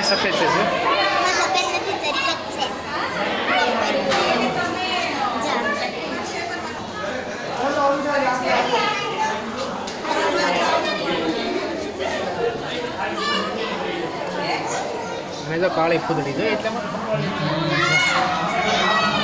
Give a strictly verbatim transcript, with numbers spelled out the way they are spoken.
સફેદ છે સફેદ નથી તરીકત છે મેં તો કાળી ફૂદડી જોઈ એટલે